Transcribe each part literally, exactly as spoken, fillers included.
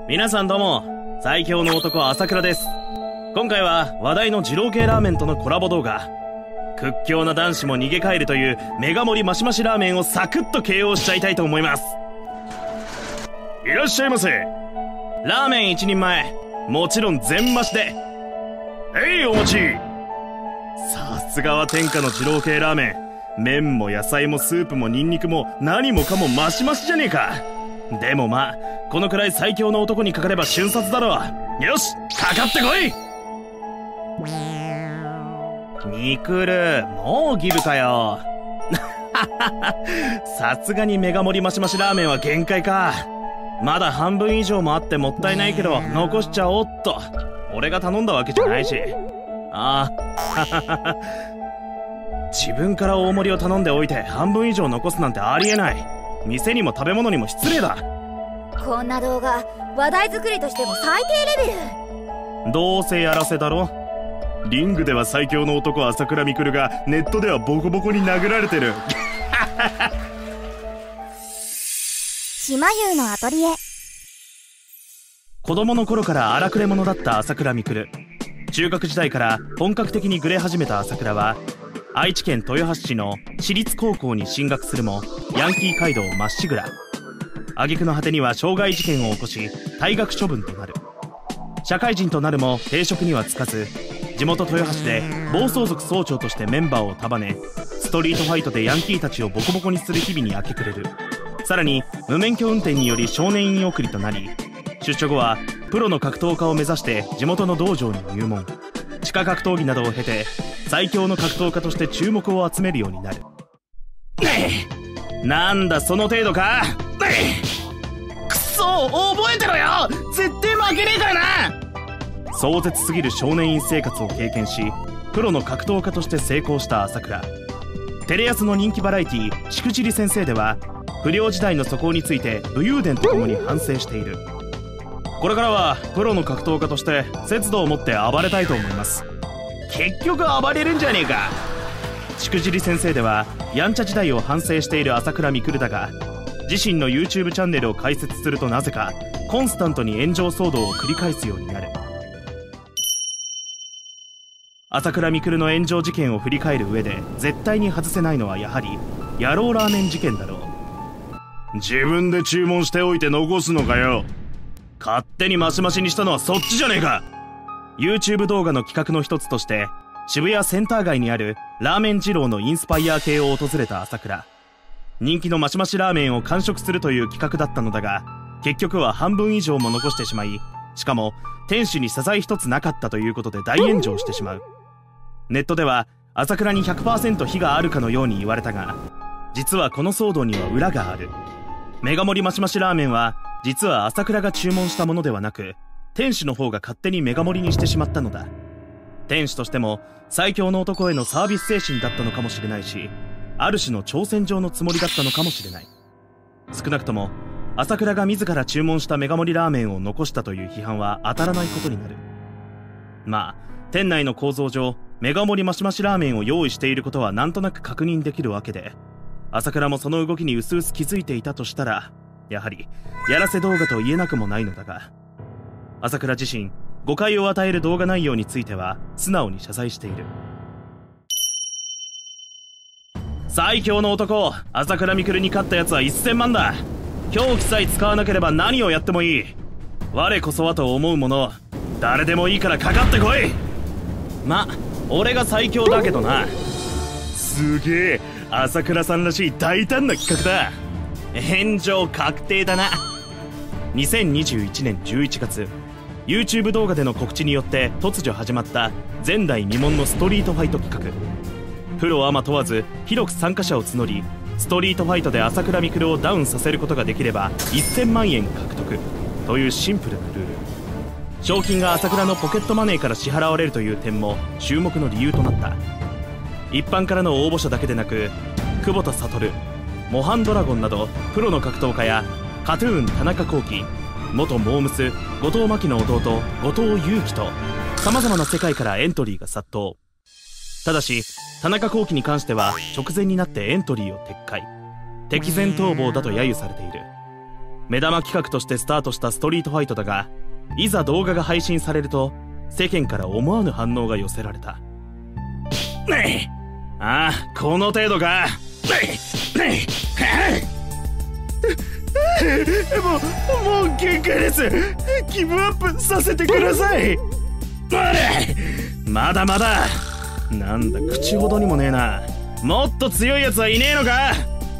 皆さんどうも、最強の男朝倉です。今回は話題の二郎系ラーメンとのコラボ動画、屈強な男子も逃げ帰るというメガ盛りマシマシラーメンをサクッと ケーオー しちゃいたいと思います。いらっしゃいませ。ラーメン一人前、もちろん全増しで。へいお待ち。さすがは天下の二郎系ラーメン。麺も野菜もスープもニンニクも何もかもマシマシじゃねえか。でもまあこのくらい最強の男にかかれば瞬殺だろう。よし、かかってこい。ニクル、もうギブかよ。さすがにメガ盛りマシマシラーメンは限界か。まだ半分以上もあってもったいないけど残しちゃおっと。俺が頼んだわけじゃないし。ああ自分から大盛りを頼んでおいて半分以上残すなんてありえない。店にも食べ物にも失礼だ。 こんな動画話題作りとしても最低レベル。 どうせやらせだろ。リングでは最強の男朝倉未来がネットではボコボコに殴られてる。 島優のアトリエ。 子供の頃から荒くれ者だった朝倉未来。中学時代から本格的にグレ始めた朝倉は愛知県豊橋市の私立高校に進学するもヤンキー街道まっしぐら。挙句の果てには傷害事件を起こし退学処分となる。社会人となるも定職には就かず、地元豊橋で暴走族総長としてメンバーを束ね、ストリートファイトでヤンキーたちをボコボコにする日々に明け暮れる。さらに無免許運転により少年院送りとなり、出所後はプロの格闘家を目指して地元の道場に入門。地下格闘技などを経て最強の格闘家として注目を集めるようになる。なんだその程度か。くそ、覚えてろよ。絶対負けねえからな。壮絶すぎる少年院生活を経験しプロの格闘家として成功した朝倉。テレ朝の人気バラエティーしくじり先生では不良時代の素行について武勇伝とともに反省している。これからはプロの格闘家として節度を持って暴れたいと思います。結局暴れるんじゃねえか。しくじり先生ではやんちゃ時代を反省している朝倉未来だが、自身の YouTube チャンネルを開設するとなぜかコンスタントに炎上騒動を繰り返すようになる。朝倉未来の炎上事件を振り返る上で絶対に外せないのはやはり野郎ラーメン事件だろう。自分で注文しておいて残すのかよ。勝手にマシマシにしたのはそっちじゃねえか。 YouTube 動画の企画の一つとして渋谷センター街にあるラーメン二郎のインスパイア系を訪れた朝倉。人気のマシマシラーメンを完食するという企画だったのだが、結局は半分以上も残してしまい、しかも店主に謝罪一つなかったということで大炎上してしまう。ネットでは朝倉に ひゃくパーセント 非があるかのように言われたが、実はこの騒動には裏がある。メガ盛りマシマシラーメンは実は朝倉が注文したものではなく、店主の方が勝手にメガ盛りにしてしまったのだ。店主としても最強の男へのサービス精神だったのかもしれないし、ある種の挑戦状のつもりだったのかもしれない。少なくとも朝倉が自ら注文したメガ盛りラーメンを残したという批判は当たらないことになる。まあ店内の構造上メガ盛りマシマシラーメンを用意していることはなんとなく確認できるわけで、朝倉もその動きに薄々気づいていたとしたら、やはりやらせ動画と言えなくもないのだが、朝倉自身誤解を与える動画内容については素直に謝罪している。最強の男朝倉未来に勝ったやつはせんまんだ。狂気さえ使わなければ何をやってもいい。我こそはと思うもの誰でもいいからかかってこい。ま、俺が最強だけどな。すげえ朝倉さんらしい大胆な企画だ。炎上確定だな。にせんにじゅういちねんじゅういちがつ、 YouTube 動画での告知によって突如始まった前代未聞のストリートファイト企画。プロアマ問わず広く参加者を募り、ストリートファイトで朝倉未来をダウンさせることができればせんまんえん獲得というシンプルなルール。賞金が朝倉のポケットマネーから支払われるという点も注目の理由となった。一般からの応募者だけでなく、久保田悟、モハンドラゴンなどプロの格闘家やカトゥーン田中幸喜、元モームス後藤真希の弟後藤祐樹と様々な世界からエントリーが殺到。ただし田中幸喜に関しては直前になってエントリーを撤回。敵前逃亡だと揶揄されている。 目玉企画としてスタートしたストリートファイトだが、いざ動画が配信されると世間から思わぬ反応が寄せられた。ああ、この程度か。もう、もう限界です。ギブアップさせてください。まだまだ。なんだ、口ほどにもねえな。もっと強いやつはいねえのか。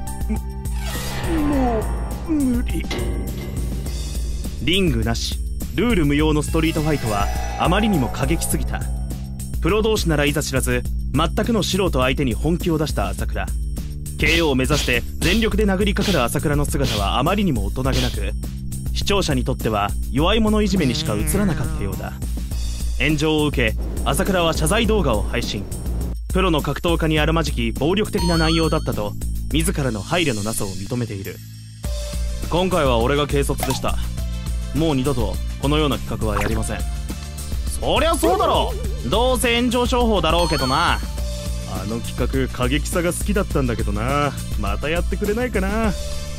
もう無理。リングなし、ルール無用のストリートファイトはあまりにも過激すぎた。プロ同士ならいざ知らず、全くの素人相手に本気を出した朝倉。 ケーオー を目指して全力で殴りかかる朝倉の姿はあまりにも大人げなく、視聴者にとっては弱い者いじめにしか映らなかったようだ。炎上を受け、朝倉は謝罪動画を配信。プロの格闘家にあるまじき暴力的な内容だったと自らの配慮のなさを認めている。今回は俺が軽率でした。もう二度とこのような企画はやりません。そりゃそうだろう。どうせ炎上商法だろうけどな。あの企画過激さが好きだったんだけどな。またやってくれないかな。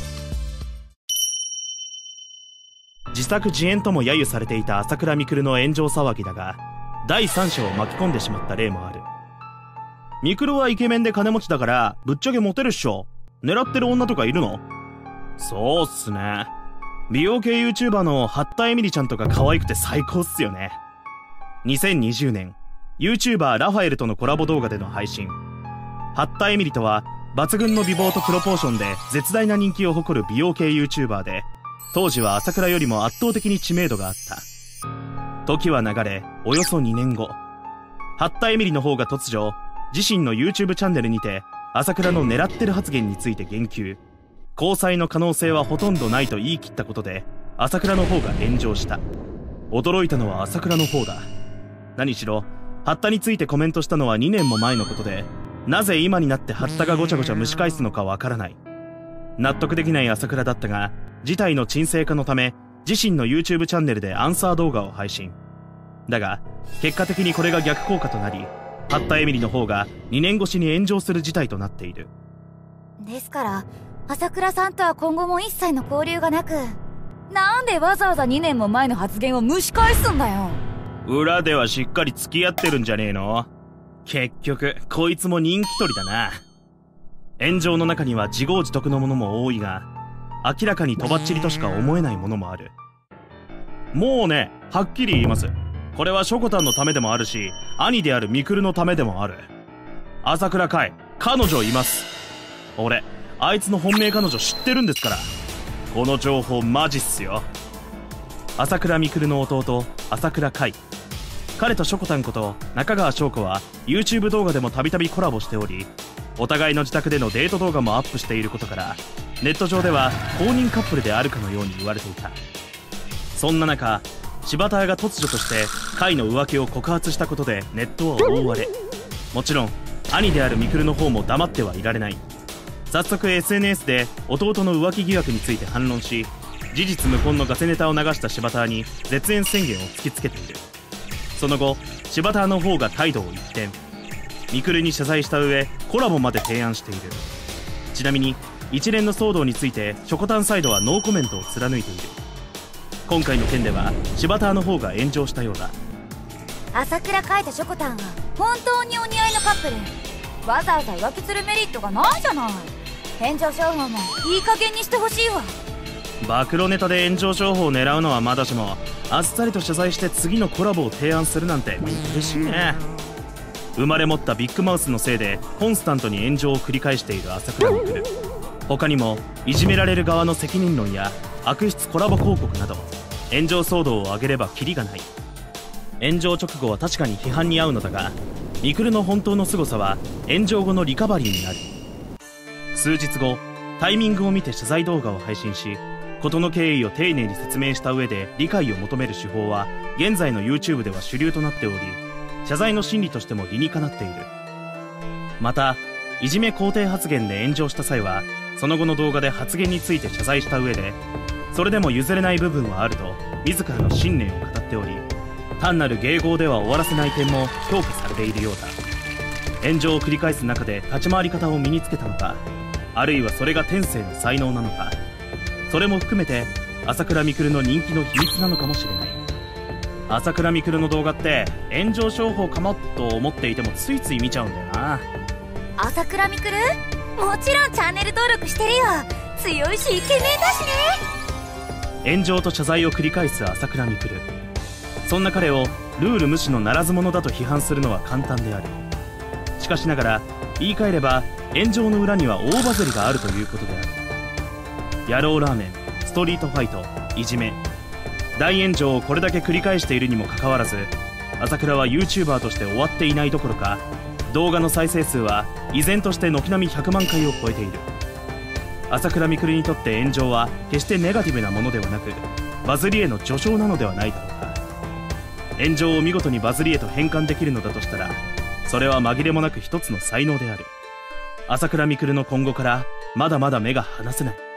自作自演とも揶揄されていた朝倉未来の炎上騒ぎだが、第三者を巻き込んでしまった例もある。未来はイケメンで金持ちだからぶっちゃけモテるっしょ。狙ってる女とかいるの？そうっすね。美容系 YouTuber の八田エミリちゃんとか可愛くて最高っすよね。にせんにじゅうねん、YouTuber ラファエルとのコラボ動画での配信。八田エミリとは抜群の美貌とプロポーションで絶大な人気を誇る美容系 YouTuber で、当時は朝倉よりも圧倒的に知名度があった。時は流れ、およそにねんご、八田エミリの方が突如自身の YouTube チャンネルにて朝倉の狙ってる発言について言及。交際の可能性はほとんどないと言い切ったことで朝倉の方が炎上した。驚いたのは朝倉の方だ。何しろ八田についてコメントしたのはにねんも前のことで、なぜ今になって八田がごちゃごちゃ蒸し返すのかわからない。納得できない朝倉だったが、事態の沈静化のため自身の YouTube チャンネルでアンサー動画を配信。だが結果的にこれが逆効果となり、八田エミリの方がにねん越しに炎上する事態となっている。 ですから朝倉さんとは今後も一切の交流がなく、なんでわざわざにねんも前の発言を蒸し返すんだよ。 裏ではしっかり付き合ってるんじゃねえの？結局こいつも人気取りだな。炎上の中には自業自得のものも多いが、明らかにとばっちりとしか思えないものもある。もうね、はっきり言います。これはショコタンのためでもあるし、兄であるミクルのためでもある。朝倉海、彼女います。俺あいつの本命彼女知ってるんですから。この情報マジっすよ。朝倉未来の弟朝倉海、彼とショコタンこと中川翔子は YouTube 動画でもたびたびコラボしており、お互いの自宅でのデート動画もアップしていることから、ネット上では公認カップルであるかのように言われていた。そんな中、柴田が突如として海の浮気を告発したことでネットは大荒れ。もちろん兄である未来の方も黙ってはいられない。早速 エスエヌエス で弟の浮気疑惑について反論し、事実無根のガセネタを流した柴田に絶縁宣言を突きつけている。その後柴田の方が態度を一転、未来に謝罪した上コラボまで提案している。ちなみに一連の騒動についてショコタンサイドはノーコメントを貫いている。今回の件では柴田の方が炎上したようだ。 朝倉海とショコタンは本当にお似合いのカップル。わざわざ浮気するメリットがないじゃない。炎上商法もいい加減にしてほしいわ。 暴露ネタで炎上商法を狙うのはまだしも、あっさりと謝罪して次のコラボを提案するなんて嬉しいね。生まれ持ったビッグマウスのせいでコンスタントに炎上を繰り返している朝倉未来。他にもいじめられる側の責任論や悪質コラボ広告など炎上騒動を上げればキリがない。炎上直後は確かに批判に遭うのだが、未来の本当の凄さは炎上後のリカバリーになる。数日後、タイミングを見て謝罪動画を配信し、事の経緯を丁寧に説明した上で理解を求める手法は現在の YouTube では主流となっており、謝罪の心理としても理にかなっている。またいじめ肯定発言で炎上した際はその後の動画で発言について謝罪した上で、それでも譲れない部分はあると自らの信念を語っており、単なる迎合では終わらせない点も評価されているようだ。炎上を繰り返す中で立ち回り方を身につけたのか、あるいはそれが天性の才能なのか、 それも含めて朝倉未来の人気の秘密なのかもしれない。朝倉未来の動画って炎上商法かもと思っていてもついつい見ちゃうんだよな。 朝倉未来、もちろんチャンネル登録してるよ。強いしイケメンだしね。 炎上と謝罪を繰り返す朝倉未来。そんな彼をルール無視のならず者だと批判するのは簡単である。しかしながら言い換えれば炎上の裏には大バズりがあるということである。野郎ラーメン、ストリートファイト、いじめ、大炎上をこれだけ繰り返しているにもかかわらず、朝倉は YouTuber として終わっていないどころか、動画の再生数は依然として軒並みひゃくまんかいを超えている。朝倉未来にとって炎上は決してネガティブなものではなく、バズりへの序章なのではないだろうか。炎上を見事にバズりへと変換できるのだとしたら、それは紛れもなく一つの才能である。朝倉未来の今後からまだまだ目が離せない。